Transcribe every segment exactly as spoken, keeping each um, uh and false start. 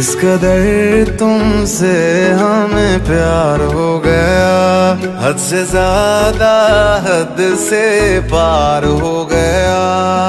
इस कदर तुमसे हमें प्यार हो गया, हद से ज्यादा हद से पार हो गया।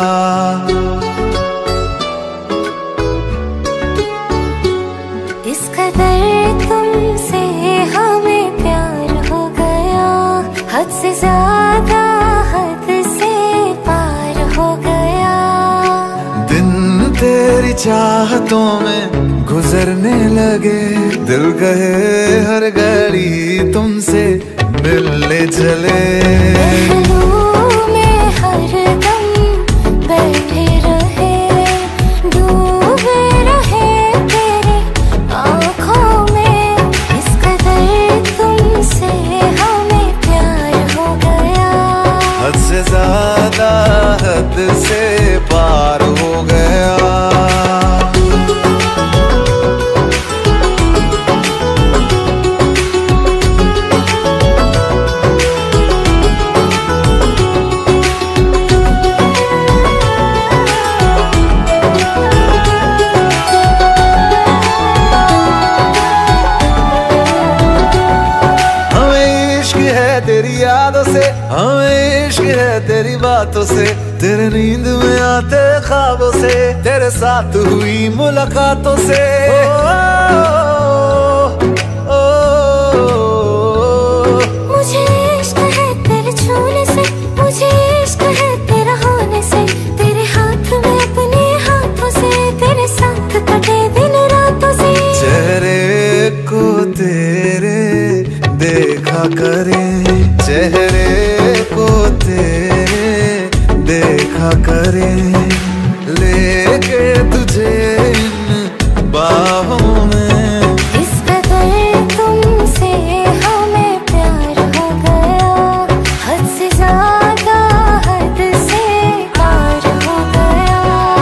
इस कदर तुमसे हमें प्यार हो गया, हद से ज्यादा हद से पार हो गया। दिन तेरी चाहतों में गुजरने लगे, दिल कहे हर घड़ी तुमसे मिलने चले। पहलू में हर दम बैठे रहे, डूबे रहे तेरी आँखों में। इस कदर तुमसे हमें प्यार हो गया, हद से ज्यादा हद से पार हो गया। तेरी यादों से हमें इश्क है, तेरी बातों से, तेरे नींद में आते ख्वाबों से, तेरे साथ हुई मुलाकातों से। ओ, ओ, ओ, ओ, मुझे इश्क है तेरे छूने से, मुझे इश्क है तेरा होने से, तेरे हाथ में अपने हाथों से, तेरे साथ कटे दिन रातों से। चेहरे को तेरे देखा करें, चेहरे को तेरे देखा करें, लेके तुझे इन बाहों में। इस कदर तुमसे हमें प्यार हो गया, हद से ज्यादा हद से पार हो गया।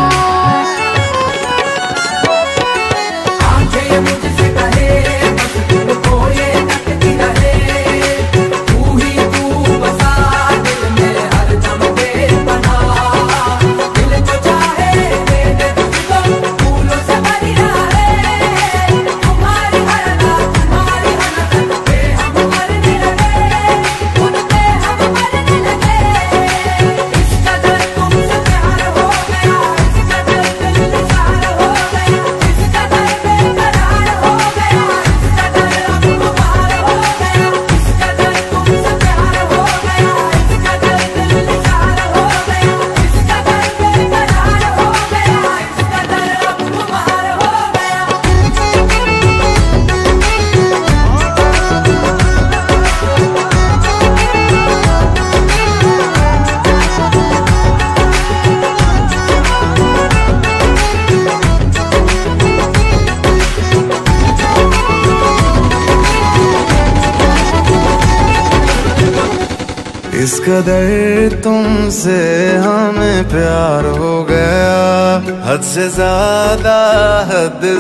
आंखें मुझसे कहे बस तुमको ये तकती रहे, तू ही तू बसा दिल में हर दम बेपना। दिल जो चाहे दे दे तुझको, फूलों से भरिया है। तुम्हारी हर रात तुम्हारी हर रात पे हम मरने लगे, खुद पे हम मरने लगे। इस कदर तुमसे प्यार हो गया, इस कदर दिल निसार हो गया, इस कदर बेकरार हो गया, इस कदर अब खुमार हो गया। इस कदर तुमसे प्यार हो गया, इस कदर दिल निसार हो गया, इस कदर बेकरार हो गया, इस कदर अब खुमार हो गया। इस कदर तुमसे हमें प्यार हो गया, हद से ज्यादा हद